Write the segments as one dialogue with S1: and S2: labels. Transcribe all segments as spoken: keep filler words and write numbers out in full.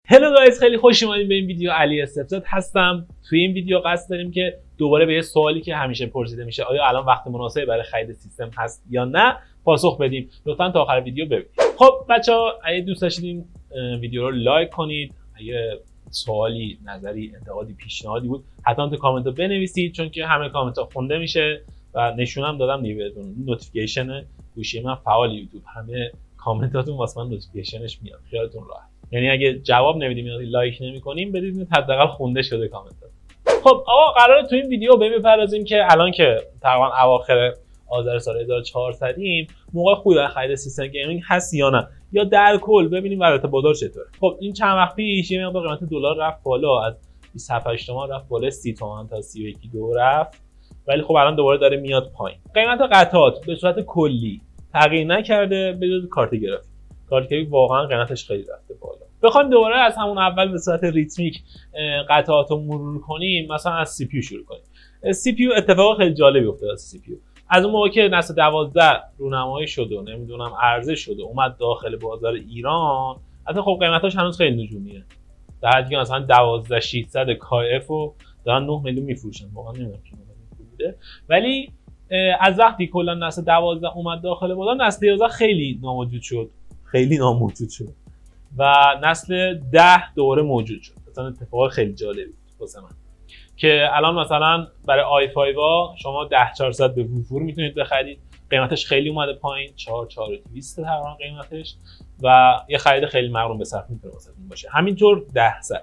S1: هلو گایز، خیلی خوش اومدین به این ویدیو. علی استفزاد هستم. توی این ویدیو قصد داریم که دوباره به یه سوالی که همیشه پرسیده میشه، آیا الان وقت مناسبی برای خرید سیستم هست یا نه، پاسخ بدیم. لطفاً تا آخر ویدیو ببینید. خب بچه‌ها، اگه دوست داشتین ویدیو رو لایک کنید، اگه سوالی، نظری، انتقادی، پیشنهادی بود حتما تو کامنت ها بنویسید، چون که همه کامنت ها خونده میشه و نشونم دادم دیگه بهتون. نوتیفیکیشن گوشی من فعال یوتیوب، همه کامنتاتون واسه من نوتیفیکیشنش میاد. خیالتون راحت. یعنی اگه جواب نمیدیم یا لایک نمی‌کنیم، بدید حداقل خونده شده کامنتات. خب آقا، قراره تو این ویدیو به بپردازیم که الان که تقریبا اواخر آذر سال هزار و چهارصدیم، موقع خوبی برای خرید سیستم گیمینگ هست یا نه، یا در کل ببینیم وضعیت بازار چطوره. خب این چند وقت پیش یه مقدار قیمت دلار رفت بالا، از بیست و هفت تومان رفت بالا سی تومان تا سی و یک دو رفت، ولی خب الان دوباره داره میاد پایین. قیمت قطعات به صورت کلی تغییر نکرده به جز کارت گرافیک. کارت گرافیک واقعا قیمتش خیلی رفته بالا. بخوایم دوباره از همون اول به صورت ریتمیک قطعات رو مرور کنیم، مثلا از سی پی یو شروع کنیم. سی پی یو اتفاق خیلی جالبی افتاد. از سی پی یو از اون موقع که نسل دوازده رونمایی شد و نمیدونم عرضه شد و اومد داخل بازار ایران، حتی خب قیمتاش هنوز خیلی نجومیه. در حدی که مثلا دوازده هزار و ششصد کا اف رو دارن نه میلیون میفروشن. واقعا نمیدونم کی بوده. ولی از وقتی کلا نسل دوازده اومد داخل بازار، نسل یازده خیلی ناموجود شد. خیلی ناموجود شد و نسل ده دوباره موجود شد. مثلا اتفاق خیلی جالبی بود واسه من که الان مثلا برای آی پنج ها شما ده هزار و چهارصد به وفور میتونید بخرید. قیمتش خیلی اومده پایین، چهار هزار و دویست تقریبا قیمتش، و یه خرید خیلی مغروم به صرف میتونه واسهتون باشه. همینطور ده صد.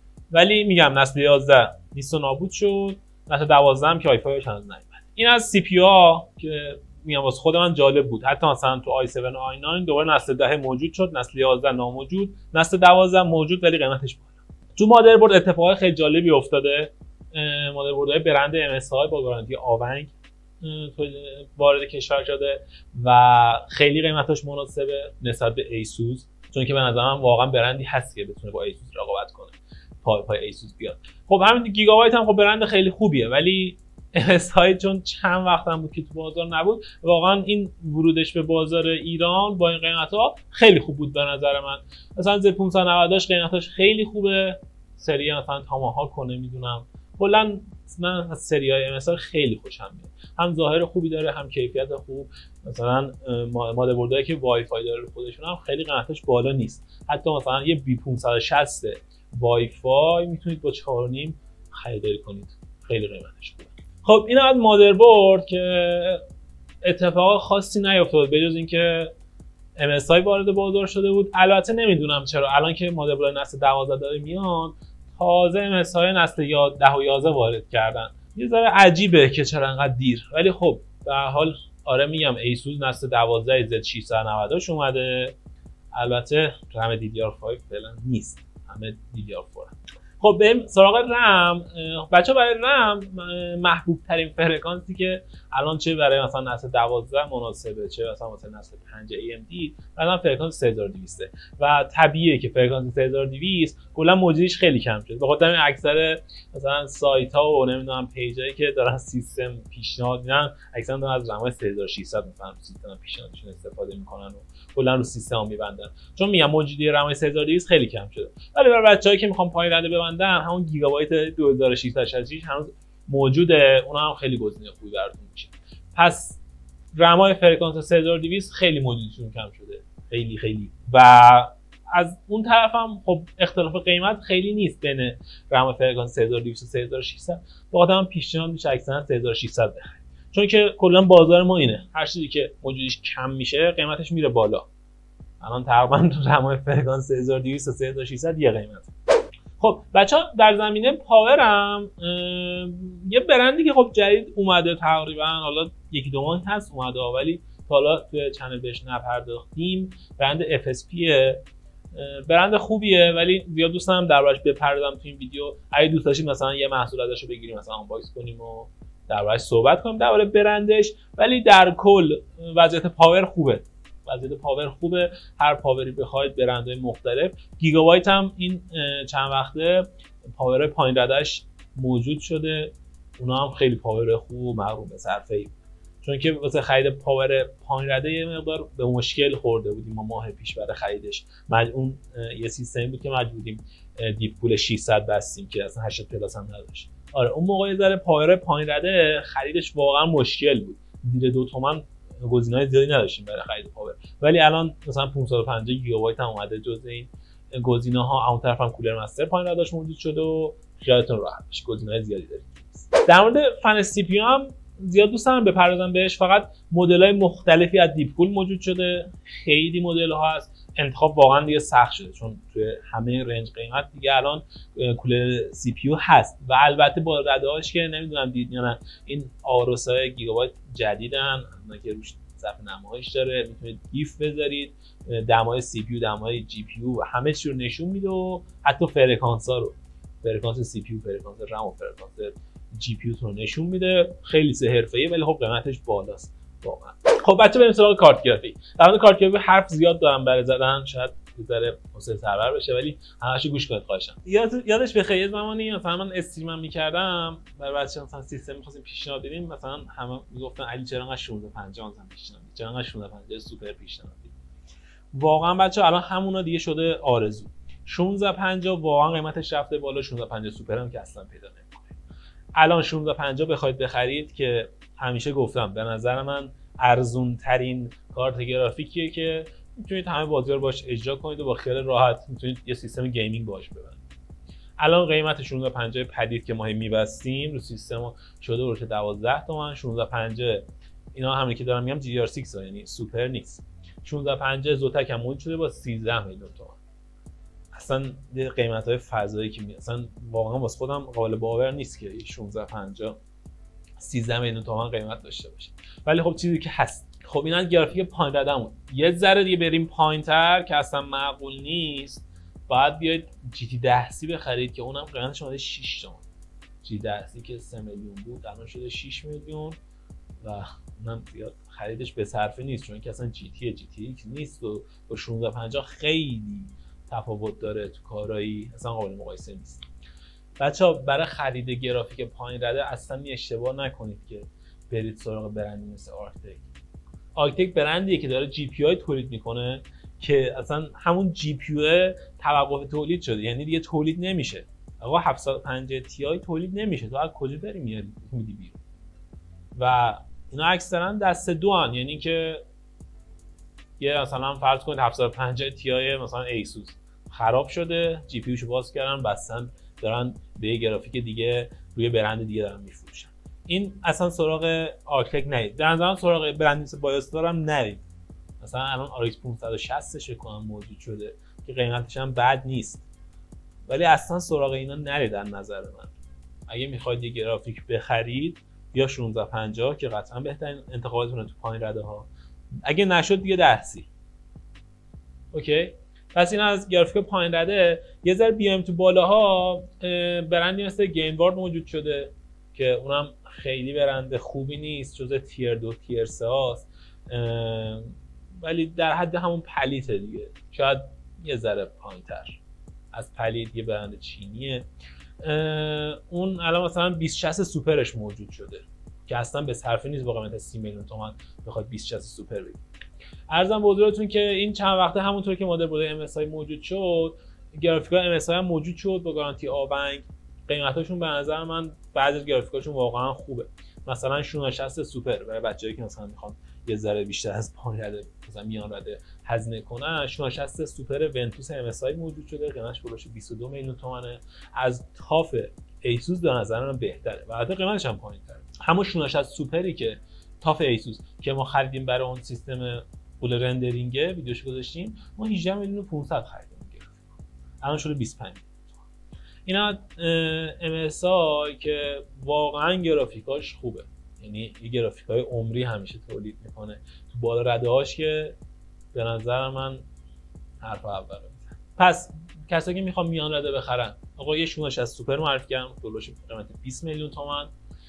S1: ولی میگم نسل یازده نیست و نابود شد، نسل دوازده هم که آی پنج هنوز نیومد. این از سی پی یو ها که میگم واسه خود من جالب بود. حتی مثلا تو آی هفت و آی نه دوباره نسل ده موجود شد، نسل یازده ناموجود، نسل دوازده موجود ولی قیمتش بالا. تو مادربرد اتفاقای خیلی جالبی افتاده. مادربردهای برند ام اس آی با گارانتی آونگ وارد کشور شده و خیلی قیمتش مناسبه نسبت به ایسوس، چون که به نظر من واقعا برندی هست که بتونه با ایسوس رقابت کنه، پای پای ایسوس بیاد. خب همین گیگابایت هم خب برند خیلی خوبیه، ولی ام اس آی چون چند وقت هم بود که تو بازار نبود، واقعا این ورودش به بازار ایران با این قیمت‌ها خیلی خوب بود به نظر من. مثلا زد پانصد و نود قیمتش خیلی خوبه. سری مثلا تاماهاک کنه، میدونم کلا من از سری‌های ام اس آی خیلی خوشم میاد. هم ظاهر خوبی داره، هم کیفیت خوب. مثلا مادربردهایی که وای فای داره خودشون هم خیلی قیمتش بالا نیست. حتی مثلا یه بی پانصد و شصت وای فای میتونید با چهار و نیم خریداری کنید. خیلی قیمتش خوبه. خب این از مادربرد که اتفاق خاصی نیفتاد به جز اینکه ام اس آی وارد بازار شده بود. البته نمیدونم چرا الان که مادربرد نسل دوازده داره میاد، تازه ام اس آی نسل ده و یازده وارد کردن. یه ذره عجیبه که چرا انقدر دیر، ولی خب به هر حال آره میگم ایسوس نسل دوازده زد ششصد و نود اومده. البته رم دی دی آر پنج فعلا نیست، همه دی دی آر چهار. خب بریم سراغ رم. بچه برای رم محبوب ترین فرکانسی که الان چه برای مثلا نسل دوازده مناسبه، چه مثلا واسه نسل پنج ای ام دی، مثلا فرکانس سه هزار و دویست و طبیعیه که فرکانس سه هزار و دویست کلا موجودیش خیلی کم شده. به خاطر همین اکثر مثلا سایت ها و نمیدونم پیجایی که دارن سیستم پیشنهاد میدن، اکثرا دارن از رمای سه هزار و ششصد مثلا سیستم پیشنهادشون استفاده میکنن و کلا رو سیستم میبندن، چون میگم موجودی رمای سه هزار و دویست خیلی کم شده. ولی برای بچه‌هایی که میخوان پایین رده ببندن، همون گیگابایت دو هزار و ششصد و شصت و شش هنوز موجوده، اونها هم خیلی گزینه خوبی براتون میشه. پس رمای فرکانس سه هزار و دویست خیلی موجودیشون کم شده، خیلی خیلی. و از اون طرف هم خب اختلاف قیمت خیلی نیست بین رم فرکانس سه هزار و دویست و سه هزار و ششصد. واقعا من پیشنهاد میشه اکثرا سه هزار و ششصد بخرید، چون که کلا بازار ما اینه، هر چیزی که موجودیش کم میشه قیمتش میره بالا. الان تقریبا رمای فرکانس سه هزار و دویست و سه هزار و ششصد یه قیمت. خب بچه‌ها در زمینه پاورم یه برندی که خب جدید اومده، تقریبا حالا یکی دو ماه هست اومده، ولی تا حالا توی چنل بهش نپرداختیم. برند اف اس پی، برند خوبیه ولی زیاد دوست دارم دربارش بپردازم تو این ویدیو. اگه دوست داشتید مثلا یه محصول ازش رو بگیریم، مثلا آنباکس کنیم و دربارش صحبت کنیم درباره برندش. ولی در کل وضعیت پاور خوبه. وضعیت پاور خوبه. هر پاوری بخواید برندهای مختلف. گیگابایت هم این چند وقته پاور پایین ردش موجود شده، اونا هم خیلی پاور خوب و مغروم به صرفه‌ای. چون که واسه خرید پاور پایین رده یه مقدار به مشکل خورده بودیم ما ماه پیش برای خریدش. اون یه سیستمی بود که مجبوریم دیپ پول ششصد بستیم که اصلا هشتاد پلاس هم نداشت. آره اون موقع یه ذره پاور پایین رده خریدش واقعا مشکل بود. زیر دو تومن گزینه‌های زیادی نداشتیم برای خرید پاور، ولی الان مثلا پانصد و پنجاه گیگابایت هم اومده جزء این گزینه‌ها. اون طرف هم کولر مستر پایین رداش موجود شده و خیالتون راحت باشه گزینه‌های زیادی دارید. در مورد فن سی پی یو هم زیاد دوست دارم بپردازم بهش، فقط مدل‌های مختلفی از دیپ کول موجود شده، خیلی مدل‌ها هست، انتخاب واقعا دیگه سخت شده چون توی همه رنج قیمت دیگه الان کولر سی پی یو هست و البته با رده‌هاش که نمیدونم دید یا نه این آروسای گیگابایت جدیدن که روش صفحه نمایش داره، میتونید گیف بذارید، دمای سی پی یو، دمای جی پی یو همه چی رو نشون میده و حتی فرکانس‌ها رو، فرکانس سی پی یو، فرکانس رم و فرکانس جی پی یو رو نشون میده. خیلی سه حرفه‌ای ولی خب قیمتش بالاست واقعا. خب بچه بریم سراغ کارت گرافیک. در مورد کارت گرافیک حرف زیاد دارم برای زدن، شاید یه ذره حوصله سربر بشه ولی همه‌شو گوش کنید خواهشم. یاد یادش بخیر یه زمانی مثلا من استریمم می‌کردم برای بچه‌ها مثلا سیستم می‌خواستیم پیشنهاد بدیم، مثلا همه میگفتن علی چرا انقدر شانزده پنجاه مثلا پیشنهاد میدی، چرا انقدر شانزده پنجاه سوپر پیشنهاد میدی. واقعا بچه‌ها الان همونا دیگه شده آرزو. شانزده پنجاه واقعا قیمتش رفته بالا، شانزده پنجاه سوپر هم که اصلا پیدا نمی‌کنه. الان شانزده پنجاه بخواید بخرید که همیشه گفتم به نظر من ارزون ترین کارت گرافیکیه که میتونید همه بازی‌ها رو باش اجرا کنید و با خیال راحت میتونید یه سیستم گیمینگ باش ببرید. الان قیمت شانزده پنجاه پدید که ما میبستیم رو سیستم شده روش دوازده تومن. شانزده پنجاه اینا همین که دارم میگم جی آر شش ها یعنی سوپر نیست. شانزده پنجاه زوتک هم موجود شده با سیزده میلیون تومان. اصلا قیمت‌های فضایی که می اصلا واقعا واسه خودم قابل باور نیست که شانزده پنجاه سیزده میلیون تومان قیمت داشته باشه، ولی خب چیزی که هست. خب اینا گرافیک پایین ردمون. یه ذره دیگه بریم پایین‌تر که اصلا معقول نیست، باید بیاید جی تی ده سی بخرید که اونم قیمتش اومده شش تومن. جی تی ده سی که سه میلیون بود الان شده شش میلیون و اونم زیاد خریدش به صرفه نیست چون که اصلا جی تی جی تی ایکس نیست و با شانزده پنجاه خیلی تفاوت داره تو کارایی، اصلا قابل مقایسه نیست. بچه‌ها برای خرید گرافیک پایین رده اصلا اشتباه نکنید که برید سراغ برندی مثل آرکتیک. آرکتیک برندیه که داره جی پی آی تولید میکنه که اصلا همون جی پی یو توقف تولید شده، یعنی دیگه تولید نمیشه. آقا هفتصد و پنجاه تی آی تولید نمیشه، تو از کجا داری میاری میدی بیرون؟ و اینا اکثرا دست دو ان، یعنی که یه مثلا فرض کنید هفتصد و پنجاه تی آی مثلا ایسوس خراب شده، جی پی یوشو باز کردن بستن دارن به یه گرافیک دیگه روی برند دیگه دارن میفروشن. این اصلا سراغ آرکتیک نرید. در نظرم سراغ برند مثل بایوستار هم نرید. مثلا الان آر ایکس پانصد و شصت ش کنم موجود شده که قیمتش هم بد نیست، ولی اصلا سراغ اینا نرید. در نظر من اگه میخواید یه گرافیک بخرید یا شانزده پنجاه که قطعا بهترین انتخاباتونه تو پایین رده ها، اگه نشد دیگه ده سی. اوکی، پس این از گرافیک پایین رده. یه ذره بیایم تو بالاها، برندی مثل گیم وارد موجود شده که اونم خیلی برند خوبی نیست، جزء تیر دو تیر سه هاست، ولی در حد همون پلیته دیگه، شاید یه ذره پایین‌تر از پلیت. یه برند چینیه، اون الان مثلا بیست شصت سوپرش موجود شده که اصلا به صرفه نیست با قیمت سی میلیون تومان بخواد بیست شصت سوپر بگیرید. عرضم به حضورتون که این چند وقته همونطور که مدل بوده ام اس آی موجود شد، گرافیک‌ها ام اس آی هم موجود شد با گارانتی آبنگ. قیمتاشون به نظر من بعضی از گرافیکاشون واقعا خوبه. مثلا شانزده شصت سوپر برای بچه‌ای که مثلا میخوان یه ذره بیشتر از پایین رده مثلا میان رده هزینه کنن، شانزده شصت سوپر ونتوس ام اس آی موجود شده، قیمتش بالاش بیست و دو میلیون تومانه. از تاف ایسوس به نظر من بهتره و حتی قیمتش هم پایین‌تره. همون شانزده شصت سوپری که تاف ایسوس که ما خریدیم برای اون سیستم پول رندرینگ ویدیوش گذاشتیم، ما هجده میلیون و پانصد خریدیم گرافیک، الان شده بیست و پنج. اینا ام اس آی که واقعا گرافیکاش خوبه، یعنی یه گرافیکای عمری همیشه تولید میکنه. تو بالا رده هاش که به نظر من حرف اوله. پس کسایی که میخوان میان رده بخرن، آقا یه شانزده شصت سوپر معرفی کردم دلوش قیمت بیست میلیون تومان.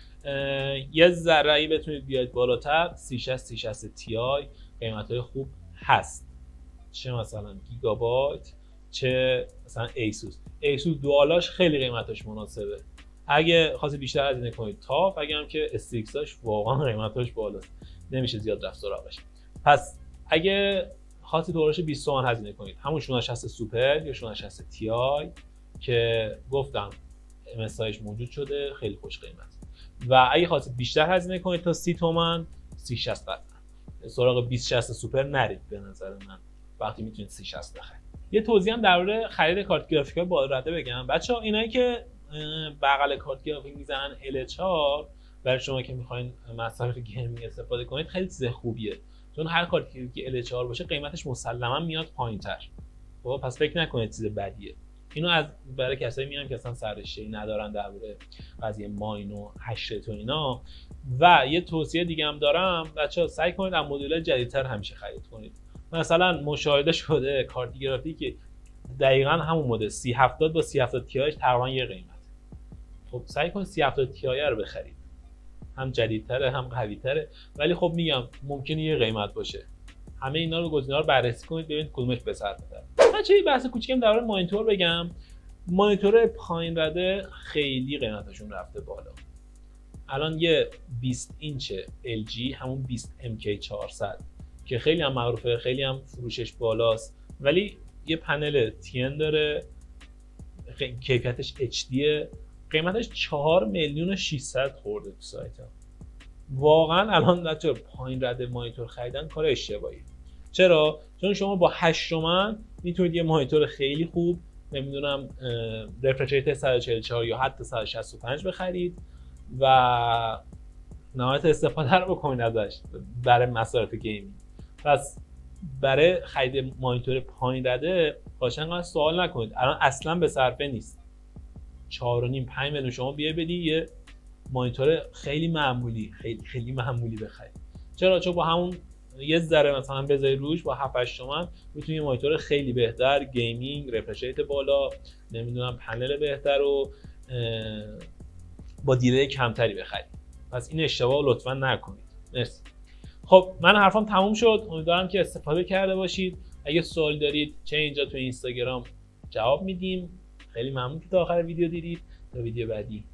S1: یه ذره بتونید بیاید بالاتر، سی شصت سی شصت تی آی قیمتای خوب هست، چه مثلا گیگابایت چه مثلا ایسوس. ایسوس دوالاش خیلی قیمتش مناسبه، اگه خواستید بیشتر هزینه کنید تاپ، اگه هم که استریکساش واقعا قیمتاش بالاست نمیشه زیاد رفت سراغش. پس اگه خواستید دورش بیست تومن هزینه کنید، همون شصت و شصت سوپر یا شصت و شصت تی آی که گفتم ام اس آیش موجود شده خیلی خوش قیمت. و اگه خواستید بیشتر هزینه کنید تا سی تومن، سی شصت قطعا سراغ بیست شصت سوپر نرید به نظر من، وقتی میتونید سی شصت بخرید. یه توضیح هم درباره خرید کارت گرافیک با رده بگم. بچه‌ها اینایی که بغل کارت گرافیک میزنن ال اچ آر، برای شما که میخواین مصرف گیمینگ استفاده کنید خیلی چیز خوبیه، چون هر کارت که ال اچ آر باشه قیمتش مسلما میاد پایین‌تر. خب پس فکر نکنید چیز بدیه. اینو از برای کسایی میگم که اصلا سررشته‌ای ندارن درباره قضیه ماین و هش ریت و اینا. و یه توصیه دیگه هم دارم، بچه‌ها سعی کنید از مدل‌های جدیدتر همیشه خرید کنید. مثلا مشاهده شده کارت گرافیکی دقیقاً همون مدل سی هفتاد با سی هفتاد تی آیش تقریبا یه قیمت. خب سعی کنید سی هفتاد تی آی رو بخرید، هم جدیدتره هم قوی‌تره، ولی خب میگم ممکنه یه قیمت باشه. همه اینا رو گزینه‌ها رو بررسی کنید ببینید کدومش بهتره. بچه‌ها یه بحث کوچیکم درباره مانیتور بگم. مانیتور پایین رده خیلی قیمتشون رفته بالا. الان یه بیست اینچ ال جی همون بیست ام کی چهارصد که خیلی هم معروفه، خیلی هم فروشش بالاست، ولی یه پنل تی ان داره، کیفیتش اچ دیه، قیمتش چهار میلیون و ششصد خورده تو سایت ها. واقعا الان بچه‌ها پایین رده مانیتور خریدن کار اشتباهی. چرا؟ چون شما با هشت تومن میتونید یه مانیتور خیلی خوب، نمیدونم رفرش ریت صد و چهل و چهار یا حتی صد و شصت و پنج بخرید و نهایت استفاده رو بکنید ازش برای مصارف گیمینگ. پس برای خرید مانیتور پایین رده خواهشاً انقدر سوال نکنید، الان اصلا به صرفه نیست. چهار و نیم پنج میلیون شما بیا بدی یه مانیتور خیلی معمولی خیلی خیلی معمولی بخرید. چرا؟ چون با همون یه ذره مثلا بذاری روش با هفت هشت تومن میتونی یه مانیتور خیلی بهتر، گیمینگ، رفرش ریت بالا، نمیدونم پنل بهتر و با دیلی کمتری بخرید. پس این اشتباه لطفا نکنید. مرسی. خب من حرفام تموم شد، امیدوارم که استفاده کرده باشید. اگه سوال دارید چه اینجا تو اینستاگرام جواب میدیم. خیلی ممنون که تا آخر ویدیو دیدید. تا ویدیو بعدی